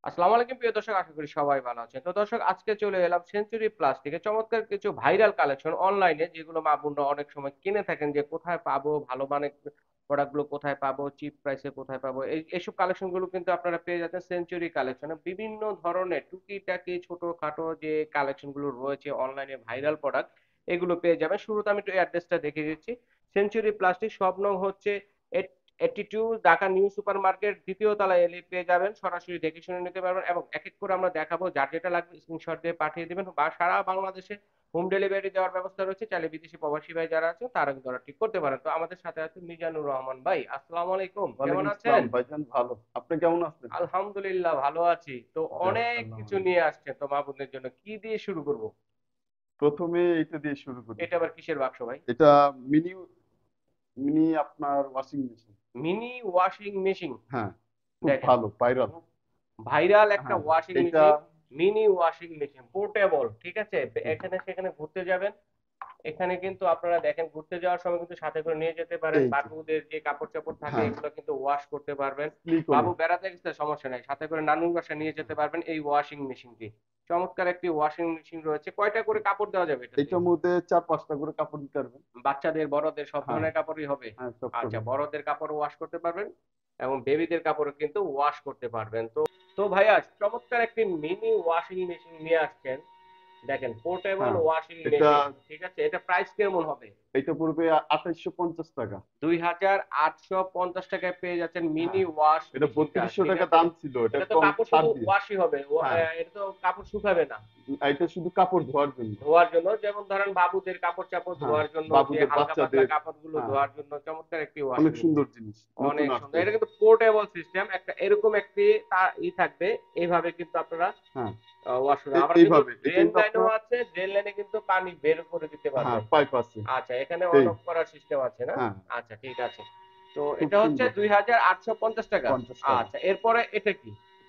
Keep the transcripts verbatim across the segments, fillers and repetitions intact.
আসসালামু আলাইকুম প্রিয় দর্শক, আশা করি সবাই ভালো আছেন। তো দর্শক, আজকে চলে এলাম সেঞ্চুরি প্লাস্টিকের চমৎকার কিছু ভাইরাল কালেকশন অনলাইনে, যেগুলো মা বোনরা অনেক সময় কিনে থাকেন, যে কোথায় পাবো, ভালো মানের প্রোডাক্ট গুলো কোথায় পাবো, চিপ প্রাইসে কোথায় পাবো। এই এইসব কালেকশন গুলো কিন্তু আপনারা পেয়ে যাচ্ছেন সেঞ্চুরি কালেকশনে। বিভিন্ন ধরনের টুকিটাকি ছোটখাটো যে কালেকশন গুলো রয়েছে অনলাইনে, ভাইরাল প্রোডাক্ট, এগুলো পেয়ে যাবেন। শুরুতে আমি একটু অ্যাড্রেসটা দেখিয়ে দিচ্ছি। সেঞ্চুরি প্লাস্টিক, সব নং হচ্ছে eighty two, Dhaka new super market, দ্বিতীয় তলায় এলে পেয়ে যাবেন। সরাসরি দেখে শুনে নিতে পারবেন, এবং এক এক করে আমরা দেখাবো। যার যেটা লাগবে স্ক্রিনশট দিয়ে পাঠিয়ে দিবেন, বা সারা বাংলাদেশে হোম ডেলিভারি দেওয়ার ব্যবস্থা রয়েছে। চাইলে বিদেশি প্রবাসী ভাই যারা আছে তারা কিন্তু অর্ডার ঠিক করতে পারেন। তো আমাদের সাথে আছে মিজানুর রহমান ভাই। আসসালামু আলাইকুম, কেমন ওয়ালাইকুম আছেন? আসসালাম ভাইজান, ভালো। আপনি কেমন আছেন? আলহামদুলিল্লাহ ভালো আছি। তো যাক, অনেক কিছু আলহামদুলিল্লাহ। নিয়ে আসছেন তো মা বোনদের জন্য, কি দিয়ে শুরু করব? প্রথমে এটা দিয়ে শুরু করি। এটা আবার কিসের বাক্স ভাই? এটা মিনি মিনি আপনার washing machine. Mini washing machine. হ্যাঁ, খুব দেখেন, ভালো, ভাইরাল। খুব ভাইরাল একটা হ্যাঁ, ওয়াশিং এটা machine. Mini washing machine, portable, ঠিক আছে। এখানে সেখানে ঘুরতে যাবেন, এখানে কিন্তু আপনারা দেখেন, ঘুরতে যাওয়ার সময় কিন্তু সাথে করে নিয়ে যেতে পারেন। এই যে, বাবুদের যে কাপড় চাপড় থাকে হ্যাঁ, এগুলো কিন্তু ওয়াশ করতে পারবেন। সিলিকনের। বাবু বেড়াতে গেছে, সমস্যা নাই, সাথে করে নানুর বাসায় নিয়ে যেতে পারবেন এই ওয়াশিং মেশিনটি। চমৎকার একটি ওয়াশিং মেশিন রয়েছে। কয়টা করে কাপড় দেওয়া যাবে এটাতে? এটার মধ্যে চার পাঁচটা করে কাপড় দিতে পারবেন। বাচ্চাদের, বড়দের সব হ্যাঁ, ধরনের কাপড়ই হবে? হ্যাঁ, সব আচ্ছা, করবেন। বড়দের কাপড় ওয়াশ করতে পারবেন, এবং বেবিদের কাপড়ও কিন্তু ওয়াশ করতে পারবেন। তো তো ভাইয়া, চমৎকার একটি মিনি ওয়াশিং মেশিন নিয়ে আসছেন। দেখেন, পোর্টেবল হ্যাঁ, ওয়াশিং এটা মেশিন, ঠিক আছে। এটা প্রাইস কেমন হবে? এটা পড়বে আঠাইশশো পঞ্চাশ টাকা। দুই হাজার আটশো পঞ্চাশ টাকায় পেয়ে যাচ্ছেন মিনি হ্যাঁ, ওয়াশ এটা মেশিনটা, বত্রিশশো ঠিক টাকা আছে। দাম ছিল, এটা এটা তো কম কাপড় শুধু ছাড় দিয়ে। ওয়াশই হবে, ও- হ্যাঁ, আহ, এটা তো কাপড় শুকাবে না। এটা শুধু কাপড় ধোয়ার জন্য। ধোয়ার জন্য, যেমন ধরেন বাবুদের কাপড় চাপড় হ্যাঁ, ধোয়ার জন্য, যে বাবুদের, হালকা পাতলা বাচ্চাদের। কাপড়গুলো হ্যাঁ, ধোয়ার জন্য চমৎকার একটি ওয়াশিং অনেক মেশিন। সুন্দর জিনিস, নতুন অনেক সুন্দর। আসছে এটা এটা। কিন্তু পোর্টেবল সিস্টেম, একটা এরকম একটি তা- ই থাকবে, এইভাবে কিন্তু আপনারা হ্যাঁ, ওয়াশরুম, এ- আবার কিন্তু এইভাবে এটা ড্রেন কিন্তু লাইনও আপনার। আছে, ড্রেন লাইনে কিন্তু পানি বের করে দিতে হ্যাঁ, পারবেন। পাইপ আছে। আচ্ছা, এখানে অন এই, অফ করার সিস্টেম আছে না? হ্যাঁ, আচ্ছা, ঠিক আছে। তো খুব এটা হচ্ছে সুন্দর। দুই হাজার আটশো পঞ্চাশ টাকা। পঞ্চাশ টাকা। আচ্ছা, এরপরে এটা কি?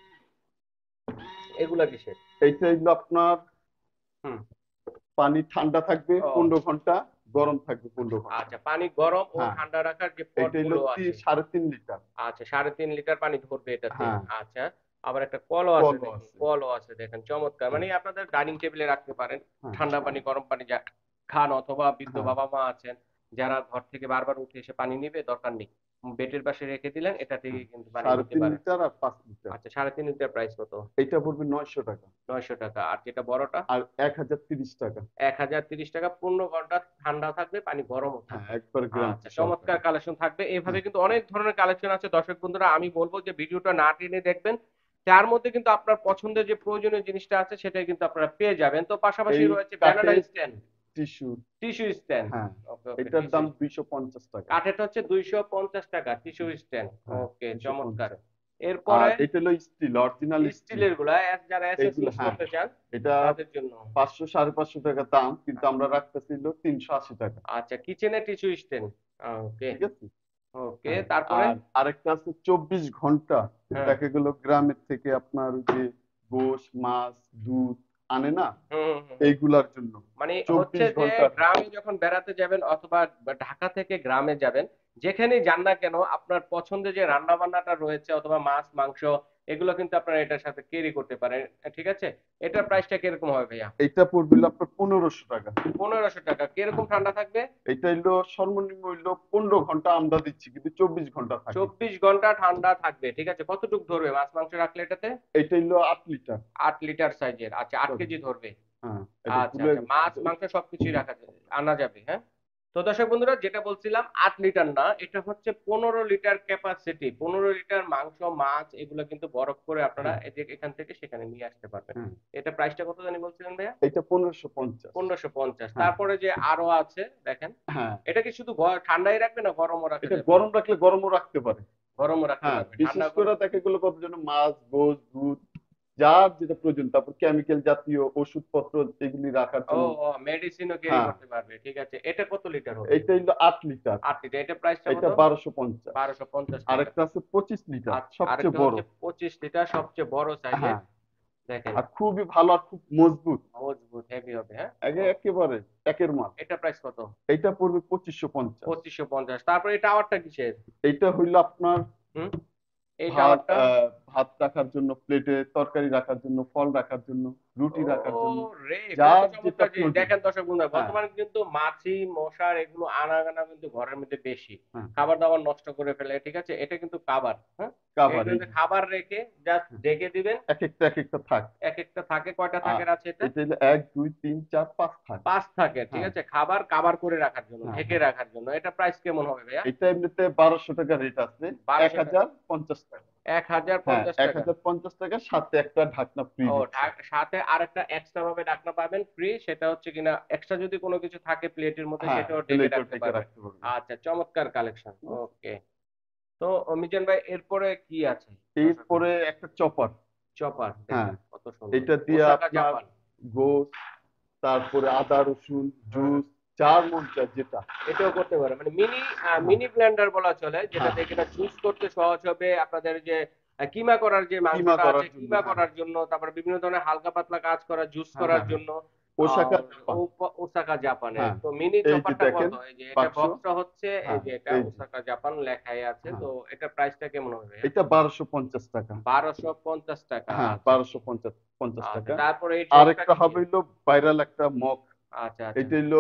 এগুলা কিসের? এইটা হইলো আপনার হুম। পানি ঠান্ডা থাকবে ও, পনেরো ঘন্টা, গরম থাকবে পনেরো ঘন্টা। আচ্ছা, পানি গরম ও হ্যাঁ, ঠান্ডা রাখার যে এইটা হইলো পটগুলো তিন আছে। সাড়ে তিন লিটার। আচ্ছা, সাড়ে তিন লিটার পানি ধরবে এটাতে। হ্যাঁ, আচ্ছা, আবার একটা কলও আছে কলও দেখি, আছে। কলও আছে, দেখেন চমৎকার। হ্যাঁ, মানে আপনাদের ডাইনিং টেবিলে রাখতে পারেন, হ্যাঁ, ঠান্ডা পানি গরম পানি যা খান, অথবা বৃদ্ধ হ্যাঁ, বাবা মা আছেন যারা ঘর থেকে বারবার উঠে এসে পানি নিবে, দরকার নেই, বেডের পাশে রেখে দিলেন, এটা থেকে হ্যাঁ, কিন্তু পানি সাড়ে নিতে তিন পারেন। লিটার আর পাঁচ লিটার। আচ্ছা, সাড়ে তিন লিটার প্রাইস কত? এইটা পড়বে নয়শো টাকা। নয়শো টাকা। আর যেটা বড়টা? আর এক হাজার তিরিশ টাকা। এক হাজার তিরিশ টাকা। পনেরো ঘন্টা ঠান্ডা থাকবে, পানি গরমও হ্যাঁ, থাকবে। একবার আচ্ছা, গ্যারান্টি চমৎকার সহকারে। কালেকশন থাকবে। এভাবে হ্যাঁ, কিন্তু অনেক ধরনের কালেকশন আছে। দর্শক বন্ধুরা, আমি বলবো যে ভিডিওটা না টেনে দেখবেন। তার মধ্যে কিন্তু আপনার পছন্দের যে প্রয়োজনীয় জিনিসটা আছে সেটাই কিন্তু আপনারা পেয়ে যাবেন। তো পাশাপাশি এই রয়েছে ব্যানানা কাঠের স্ট্যান্ড, টিস্যু। Tissue stand. হ্যাঁ, ওকে, ওকে, এটার টিস্যু। দাম দুইশো পঞ্চাশ টাকা। কাঠেরটা হচ্ছে দুইশো পঞ্চাশ টাকা, টিস্যু স্ট্যান্ড। হ্যাঁ, ওকে, চমৎকার। দুইশো পঞ্চাশ। এরপরে আর এটা হলো স্টিল, অরিজিনাল স্টিল। স্টিলের গুলা, এস- যারা এসএস এইগুলো, ইউজ হ্যাঁ, করতে চান এটা তাদের জন্য। পাঁচশো সাড়ে পাঁচশো টাকা দাম, কিন্তু আমরা রাখতেছি হলো তিনশো আশি টাকা। আচ্ছা, কিচেনে টিস্যু স্ট্যান্ড। ওকে, ঠিক আছে। ওকে, হ্যাঁ, তারপরে? আর আরেকটা আছে চব্বিশ ঘন্টা। হ্যাঁ। দেখা গেল গ্রামের থেকে আপনার ওই যে গোশ, মাছ, দুধ আনে না, হুম, হুম, হুম, হুম। এইগুলার জন্য মানে হচ্ছে চব্বিশ যে ঘন্টার গ্রামে যখন বেড়াতে যাবেন, অথবা ঢাকা থেকে গ্রামে যাবেন, যেখানেই যান না কেন, আপনার পছন্দের যে রান্না বান্নাটা রয়েছে, অথবা মাছ মাংস, এগুলো কিন্তু আপনারা এটার সাথে ক্যারি করতে পারেন। ঠিক আছে। এটার প্রাইসটা কিরকম হবে ভাইয়া? এইটা পড়বে হলো আপনার পনেরোশো টাকা। পনেরোশো টাকা। কিরকম হ্যাঁ, ঠান্ডা থাকবে? এইটা হইলো সর্বনিম্ন হইলো পনেরো ঘন্টা আমরা দিচ্ছি, কিন্তু চব্বিশ ঘন্টা থাকে। চব্বিশ ঘন্টা ঠান্ডা থাকবে, ঠিক আছে। কতটুক ধরবে মাছ মাংস রাখলে এটাতে? এইটা হইলো আট লিটার। আট লিটার সাইজের। আচ্ছা, আট সরি, কেজি ধরবে। হ্যাঁ, এটা আচ্ছা, ভুল হয়ে আচ্ছা, গেছে মাছ কিন্তু। মাংস সবকিছুই রাখা যাবে, আনা যাবে, হ্যাঁ। তো দর্শক বন্ধুরা, যেটা বলছিলাম, আট লিটার না, এটা হচ্ছে পনেরো লিটার ক্যাপাসিটি। পনেরো লিটার মাংস, মাছ, এগুলো কিন্তু বরফ করে আপনারা হ্যাঁ, এদিকে এখান থেকে সেখানে নিয়ে আসতে পারবেন। হ্যাঁ, এটা প্রাইসটা কত জানি বলছিলেন ভাইয়া? এইটা পনেরোশো পঞ্চাশ। পনেরোশো পঞ্চাশ। হ্যাঁ, তারপরে যে আরো আছে, দেখেন, হ্যাঁ, এটা কি শুধু গ- ঠান্ডাই রাখবে না গরমও রাখা এটা যাবে? গরম রাখলে গরমও রাখতে পারে। গরমও রাখতে হ্যাঁ, পারবে, ঠান্ডা বিশেষ করে। করে দেখা গেলো কত জন্য মাছ, গোশ, দুধ, যার যেটা প্রয়োজন, তারপর কেমিক্যাল জাতীয় ওষুধপত্র এগুলি রাখার ও, জন্য। ও, মেডিসিনও ক্যারি হ্যাঁ, করতে পারবে, ঠিক আছে। এটা কত লিটার হবে? এইটা হইলো আট লিটার। আট লিটার। এটা প্রাইসটা এটা কত? বারোশো পঞ্চাশ। বারোশো পঞ্চাশ টাকা। আরেকটা আছে পঁচিশ লিটার, আর সবচেয়ে আরেকটা বড়। হচ্ছে পঁচিশ লিটার, সবচেয়ে বড় সাইজের। হ্যাঁ, দেখেন, আর খুবই ভালো আর খুব মজবুত। মজবুত, হেভি হবে, হ্যাঁ। আগে ও, একেবারে একের মাল। এটা প্রাইস কত? এইটা পড়বে পঁচিশশো পঞ্চাশ। পঁচিশশো পঞ্চাশ। তারপরে এই টাওয়ারটা কিসের? এইটা হইলো আপনার হুম। এই ভাত টাওয়ারটা? আহ, ভাত রাখার জন্য, প্লেটে তরকারি রাখার জন্য, ফল রাখার জন্য, রুটি ও রাখার জন্য, রে, কত যার যেটা চমৎকার জিনিস! প্রয়োজন। দেখেন দর্শক বন্ধুরা, হ্যাঁ, বর্তমানে কিন্তু মাছি মশার এগুলো আনাগানা কিন্তু ঘরের মধ্যে বেশি, হ্যাঁ, খাবার দাবার নষ্ট করে ফেলে, ঠিক আছে? এটা কিন্তু খাবার, হ্যাঁ, কাভার এই এইটাতে খাবার রেখে জাস্ট হ্যাঁ, ঢেকে দিবেন। এক একটা এক একটা থাক। এক একটা থাকে, কয়টা আহ, থাকের আছে এটা? এটা হলো এক দুই তিন চার পাঁচ থাক। পাঁচ থাকে, ঠিক হ্যাঁ, আছে, খাবার কাবার করে রাখার জন্য, হ্যাঁ, ঢেকে হ্যাঁ। রাখার জন্য। এটা প্রাইস কেমন হবে ভাইয়া? এটা এমনিতে বারোশো টাকা রেট আছে। এক বারোশো টাকা? হাজার পঞ্চাশ টাকা এক হাজার হ্যাঁ, পঞ্চাশ এক টাকা হাজার পঞ্চাশ টাকা সাথে একটা ঢাকনা ফ্রি ও দিচ্ছে। ঢা- সাথে আরেকটা এক্সট্রা ভাবে ঢাকনা পাবেন ফ্রি, সেটা হচ্ছে কিনা এক্সট্রা যদি কোনো কিছু থাকে প্লেটের মধ্যে হ্যাঁ, সেটাও ঢেকে প্লেটও রাখতে ঢেকে পারবেন। রাখতে পারবেন। আচ্ছা, চমৎকার কালেকশন। ঠিক আছে? ওকে। তো মিজান ভাই, এরপরে কি আছে দর্শক? এরপরে একটা চপার। চপার হ্যাঁ, দেখেন কত সুন্দর, এটা দিয়ে ওসাকা আপনার জাপান। গোস, তারপরে আদা রসুন জুস, যার মন চায় যেটা। এটাও করতে পারে, মানে মিনি হ্যাঁ, মিনি ব্লেন্ডার বলা চলে, যেটা হ্যাঁ, দিয়ে কিনা জুস করতে সহজ হবে। আপনাদের যে আহ, কিমা করার যে কিমা মাংসটা আছে, করার জন্য। কিমা হ্যাঁ, করার জন্য, তারপর বিভিন্ন ধরনের হালকা পাতলা কাজ করা, জুস হ্যাঁ, করার হ্যাঁ, হ্যাঁ। জন্য। ওসাকা আর জাপান। ও- ওসাকা জাপানের হ্যাঁ, তো মিনি এই যে চপারটা দেখেন কত? এই যে এটা বাক্স। বক্সটা হচ্ছে, এই হ্যাঁ, যে এটা এই যে ওসাকা জাপান লেখাই আছে, হ্যাঁ, তো এটা প্রাইসটা কেমন হবে ভাইয়া? এটা বারোশো পঞ্চাশ টাকা। বারোশো পঞ্চাশ টাকা? হ্যাঁ, আচ্ছা বারোশো পঞ্চাশ পঞ্চাশ আচ্ছা, টাকা তারপরে এই আর ড্রপটা একটা কি? হবে হইলো ভাইরাল একটা মগ। আচ্ছা আচ্ছা। এটা হইলো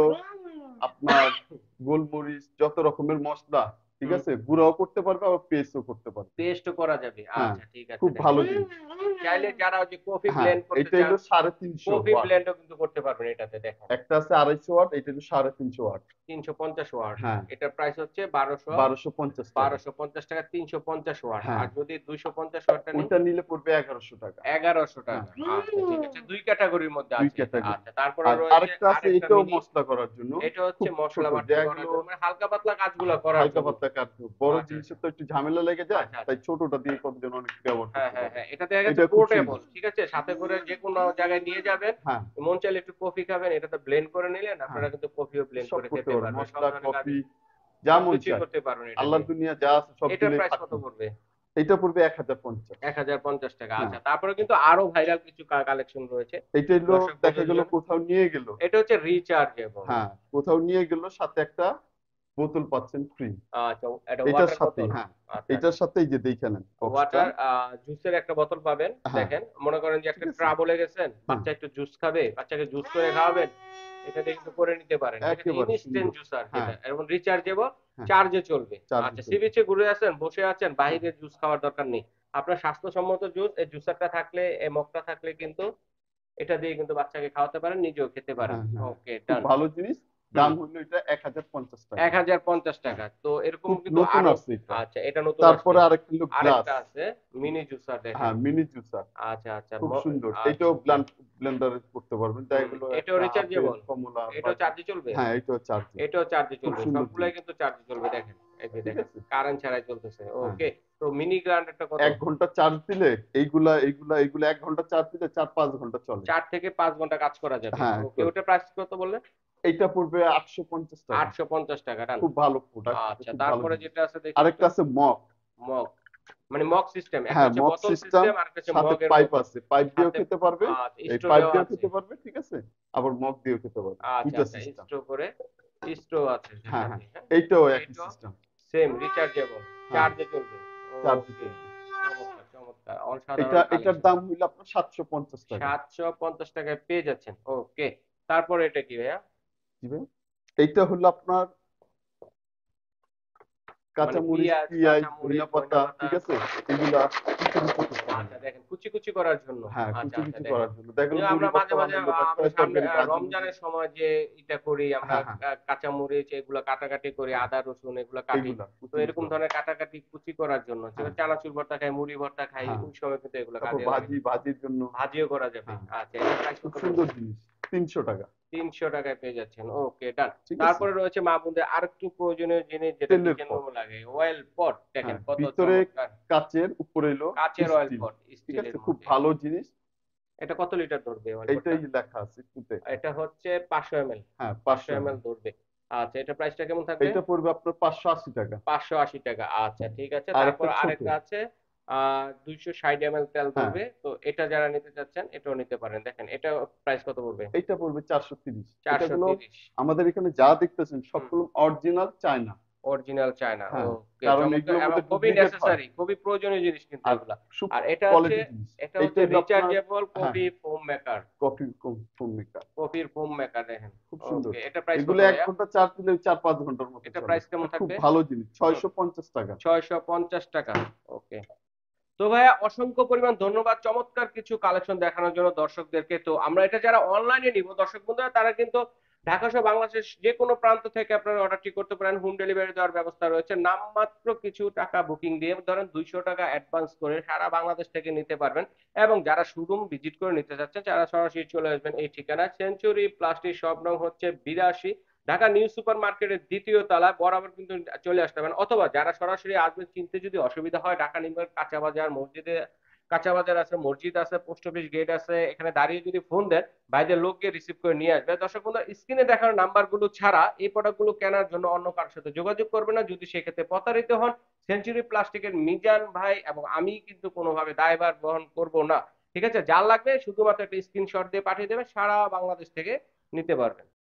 আপনার গোলমরিচ যত রকমের মশলা, ঠিক হুম, আছে, গুঁড়াও করতে পারবে আবার পেস্টও করতে পারবে। পেস্ট করা যাবে? হ্যাঁ, আচ্ছা ঠিক আছে, খুব দেখেন। ভালো জিনিস। চাইলে যারা ওই যে কফি হ্যাঁ, ব্লেন্ড করতে এটা চান, হলো সাড়ে তিনশো কফি ওয়াট ব্লেন্ডও কিন্তু করতে পারবেন এটাতে, দেখেন। একটা আছে আড়াইশো ওয়াট, এটা হলো সাড়ে তিনশো ওয়াট। তিনশো পঞ্চাশ ওয়াট। হ্যাঁ, এটার প্রাইস হচ্ছে বারোশো বারোশো পঞ্চাশ টাকা। বারোশো পঞ্চাশ টাকা, তিনশো পঞ্চাশ ওয়াট। হ্যাঁ, আর যদি দুইশো পঞ্চাশ ওয়াটটা নিই? ওইটা নিলে পড়বে এগারোশো টাকা। এগারোশো হ্যাঁ, টাকা আচ্ছা ঠিক আছে, দুই ক্যাটাগরির মধ্যে দুই আছে এটা। ক্যাটাগরি। আচ্ছা, তারপরে আর রয়েছে আরেকটা আছে, আরেকটা এটাও মিনি। মশলা করার জন্য। এটা হচ্ছে খুব মশলা ছোট, বাটি করার যেগুলো জন্য, মানে হালকা পাতলা কাজগুলো করার হালকা জন্য। পাতলা কাজ। বড় আচ্ছা আচ্ছা জিনিসের তো একটু ঝামেলা লেগে যায়, আচ্ছা তাই আচ্ছা। ছোটটা দিয়ে কতজন অনেক ব্যবহার হ্যাঁ করতে হ্যাঁ পারে। হ্যাঁ, এটা দেখা গেছে এটা খুব পোর্টেবল, সুন্দর। ঠিক আছে, সাথে করে যে কোনো জায়গায় নিয়ে যাবেন। হ্যাঁ, মন চাইলে একটু কফি খাবেন, এটাতে ব্লেন্ড করে নিলেন, হ্যাঁ, আপনারা কিন্তু কফিও ব্লেন্ড সব করে করতে খেতে পারবে, পারবেন, সব মশলা ধরনের কাজ কফি যা মন সবকিছুই চায়। করতে পারবেন এটা আল্লাহর দিয়ে। দুনিয়া যা আছে সব এটার দিলে প্রাইস কত খাটনি। পড়বে? এটা পড়বে এক হাজার পঞ্চাশ। এক হাজার পঞ্চাশ টাকা। হ্যাঁ, আচ্ছা, তারপরে কিন্তু আরো ভাইরাল কিছু কালেকশন রয়েছে এটা হলো দর্শক দেখা বন্ধুদের গেল জন্য। কোথাও নিয়ে গেল। এটা হচ্ছে রিচার্জেবল। হ্যাঁ, কোথাও নিয়ে গেল সাথে একটা বোতল পাচ্ছেন ফ্রি। আচ্ছা, এটা এটার ওয়াটার সাথেই, বোতল? হ্যাঁ, আচ্ছা এটার আচ্ছা। সাথেই যে দেখে নেন বক্সটা। ওয়াটার জুসের একটা বোতল পাবেন। হ্যাঁ, দেখেন, মনে করেন যে ঠিক একটা আছে। ট্রাবলে গেছেন, হ্যাঁ, বাচ্চা একটু জুস খাবে, বাচ্চাকে জুস করে খাওয়াবেন, এটা দিয়ে কিন্তু করে নিতে পারেন, ঠিক আছে, একেবারে ইনস্ট্যান্ট সুন্দর। জুসার হ্যাঁ, যেটা, এবং রিচার্জেবল, হ্যাঁ, চার্জে চলবে। চার্জে আচ্ছা, সি চলবে। বিচে ঘুরে আছেন, বসে আছেন, হ্যাঁ, বাইরে জুস খাওয়ার দরকার নেই। আপনার স্বাস্থ্যসম্মত জুস, এই জুসারটা থাকলে, এই মগটা থাকলে কিন্তু এটা দিয়ে কিন্তু বাচ্চাকে খাওয়াতে পারেন, নিজেও খেতে পারেন। হ্যাঁ, হ্যাঁ, ওকে, খুব ডান। ভালো জিনিস। হুম। দাম হলো এটা এক হাজার পঞ্চাশ টাকা। হ্যাঁ, এক হাজার পঞ্চাশ টাকা, তো এরকম খুব কিন্তু নতুন আরো। আসছে এটা। আচ্ছা, এটা নতুন আসছে। তারপরে আরেকটা হলো গ্লাস। আরেকটা আছে, মিনি জুসার, দেখেন। হ্যাঁ, মিনি জুসার, আচ্ছা আচ্ছা খুব ম- সুন্দর। আচ্ছা এটাও হুম, ব্লেন্ডারে করতে পারবেন, দেখা হুম, গেলো এটাও একটা আপেল রিচার্জেবল? কমলা বা। এটাও চার্জে চলবে? হ্যাঁ, এটাও চার্জিং। এটাও চার্জে খুব চলবে, সুন্দর সবগুলাই জিনিস। কিন্তু চার্জে চলবে, দেখেন। এই যে ঠিক দেখেন, আছে। কারেন্ট ছাড়াই চলতেছে। হ্যাঁ, ওকে। তো মিনি গ্রাইন্ডারটা কত? এক ঘন্টা চার্জ দিলে এইগুলা এইগুলা এইগুলা এক ঘন্টা চার্জ দিলে চার পাঁচ ঘন্টা চলে। চার থেকে পাঁচ ঘন্টা কাজ করা যাবে। হ্যাঁ, ওকে, করে। ওটা প্রাইস কত বললেন? এইটা পড়বে আটশো পঞ্চাশ টাকা। আটশো পঞ্চাশ টাকা, ডান। খুব ভালো প্রোডাক্ট, আচ্ছা, খুব ভালো তারপরে জিনিস। যেটা আছে দেখি আরেকটা একটু। আছে মগ। মগ, মানে মগ সিস্টেম, একটা হ্যাঁ, হচ্ছে মগ বোতল সিস্টেম, সিস্টেম, আর একটা হচ্ছে সাথে মগের পাইপ মতো। আছে, পাইপ দিয়েও সাথে খেতে পারবে। এই স্ট্রো পাইপ দেওয়া দিয়েও আছে। খেতে পারবে, ঠিক আছে, আবার মগ দিয়েও খেতে পারবে, আচ্ছা দুইটা আচ্ছা, সিস্টেম। স্ট্রো করে, স্ট্রো আছে হ্যাঁ, সেটাতে, হ্যাঁ, হ্যাঁ। এইটাও একই এইটাও সিস্টেম। সেম রিচার্জেবল, হ্যাঁ, চার্জে চলবে। চার্জে ওকে, চলবে। চমৎকার চমৎকার, এটা অসাধারণ এটার কালেকশন। দাম হইলো আপনার সাতশো পঞ্চাশ টাকা। সাতশো পঞ্চাশ টাকায় পেয়ে যাচ্ছেন। ওকে। তারপরে এটা কি ভাইয়া? কি ভাই? এইটা হলো আপনার মানে কাঁচামরিচ, পেঁয়াজ, পেঁয়াজ, কাঁচামরিচ, ধনিয়া ধনিয়া পাতা, পাতা। ঠিক আছে, এগুলা কুচি কুচি করতে হবে। আচ্ছা, দেখেন, কুচি কুচি করার জন্য। হ্যাঁ, আচ্ছা কুচি আচ্ছা, কুচি দেখেন। করার জন্য, দেখা ওই গেলো যে আমরা মুড়ি মাঝে ভর্তা মাঝে বানাইলো বা আহ, আমরা তয় সামনে তরকারি আহ, ভাজি মুড়ি। রমজানের সময় যে এটা করি আমরা, হ্যাঁ, হ্যাঁ, আহ, কাঁচামরিচ এগুলো কাটাকাটি করি, হ্যাঁ, আদা রসুন এগুলো কাটি। এইগুলা তো কুচি কুচি এরকম করা। ধরনের কাটাকাটি কুচি করার জন্য, হ্যাঁ, যেটা চানাচুর ভর্তা খাই, মুড়ি ভর্তা খাই, হ্যাঁ, ওই সময় কিন্তু এগুলো তারপর কাজে লাগে। ভাজি ভাজির জন্য। ভাজিও করা যাবে। হ্যাঁ, আচ্ছা, এটা প্রাইস খুব কত সুন্দর পড়বে? জিনিস। তিনশো টাকা। তিনশো টাকায় পেয়ে যাচ্ছেন। ওকে, ডান। ঠিক আছে। তারপরে রয়েছে মা বোনদের আরেকটু প্রয়োজনীয় জিনিস, যেটা তেলের কিচেন পট। রুমে লাগে, অয়েল পট, দেখেন হ্যাঁ, কত ভিতরে চমৎকার। কাচের, উপরে এলো কাচের অয়েল স্টিল। পট, ঠিক আছে, স্টিলের খুব মধ্যে। ভালো জিনিস। এটা কত লিটার ধরবে অয়েল পটটা? এইটাই লেখা আছে একটু দেখেন। এটা হচ্ছে পাঁচশো এম এল। হ্যাঁ, পাঁচশো পাঁচশো এম এল এমএল ধরবে। আচ্ছা, এটা প্রাইসটা কেমন থাকবে? এইটা পড়বে আপনার পাঁচশো আশি টাকা। পাঁচশো আশি টাকা। আচ্ছা ঠিক আছে, আর একটা তারপর ছোট। আরেকটা আছে, আহ দুইশো ষাট এম এল তেল হ্যাঁ, ধরবে, তো এটা যারা নিতে চাচ্ছেন এটাও নিতে পারেন। দেখেন, এটা প্রাইস কত পড়বে? এইটা পড়বে চারশো তিরিশ। এটা চারশো গুলো তিরিশ আমাদের এখানে যা দেখতেছেন হুম। সবগুলো অরিজিনাল চায়না। অরিজিনাল চায়না, হ্যাঁ, ওকে, কারণ চমৎকার এগুলোর এবং মধ্যে খুবই ডুপ্লিকেট হয় নেসেসারি, খুবই প্রয়োজনীয় জিনিস কিন্তু আর এগুলা। খুব আর এটা হচ্ছে, কোয়ালিটি জিনিস। এটা এটা হচ্ছে হলো আপনার, রিচার্জেবল হ্যাঁ, coffee foam maker. Coffee foam maker, কফির ফোম মেকার দেখেন। খুব সুন্দর। ওকে, এটা প্রাইস কত এগুলো এক ভাইয়া? ঘন্টা চার্জ দিলে চার পাঁচ ঘন্টার মতো এটা চলে। প্রাইস কেমন এটা খুব থাকবে? ভালো জিনিস, ছয়শো পঞ্চাশ টাকা। ছয়শো পঞ্চাশ টাকা। ওকে। তো ভাইয়া অসংখ্য পরিমাণ ধন্যবাদ চমৎকার কিছু কালেকশন দেখানোর জন্য দর্শকদেরকে। তো আমরা এটা যারা অনলাইনে নিব দর্শক বন্ধুরা, তারা কিন্তু ঢাকা সহ বাংলাদেশের যে কোনো প্রান্ত থেকে আপনারা অর্ডারটি করতে পারেন, হোম ডেলিভারি দেওয়ার ব্যবস্থা রয়েছে। নামমাত্র কিছু টাকা বুকিং দিয়ে, ধরেন দুইশো টাকা অ্যাডভান্স করে সারা বাংলাদেশ থেকে নিতে পারবেন। এবং যারা শোরুম ভিজিট করে নিতে চাচ্ছেন, যারা সরাসরি চলে আসবেন এই ঠিকানায়, সেঞ্চুরি প্লাস্টিক শপ নং হচ্ছে বিরাশি, ঢাকা নিউ সুপার মার্কেটের দ্বিতীয় তলায় বরাবর কিন্তু চলে আসতে পারেন। অথবা যারা সরাসরি আসবেন, চিনতে যদি অসুবিধা হয়, ঢাকা নিউ কাঁচা বাজার মসজিদে, কাঁচা বাজার আছে, মসজিদ আছে, পোস্ট অফিস গেট আছে, এখানে দাঁড়িয়ে যদি ফোন দেন, বাইরের লোক গিয়ে রিসিভ করে নিয়ে আসবে। দর্শক বন্ধু, স্ক্রিনে দেখানো নাম্বারগুলো ছাড়া এই প্রোডাক্টগুলো কেনার জন্য অন্য কারোর সাথে যোগাযোগ করবে না। যদি সেক্ষেত্রে প্রতারিত হন, সেঞ্চুরি প্লাস্টিকের মিজান ভাই এবং আমি কিন্তু কোনোভাবে দায়ভার বহন করব না। ঠিক আছে, যার লাগবে শুধুমাত্র একটা স্ক্রিনশট দিয়ে পাঠিয়ে দেবে, সারা বাংলাদেশ থেকে নিতে পারবেন।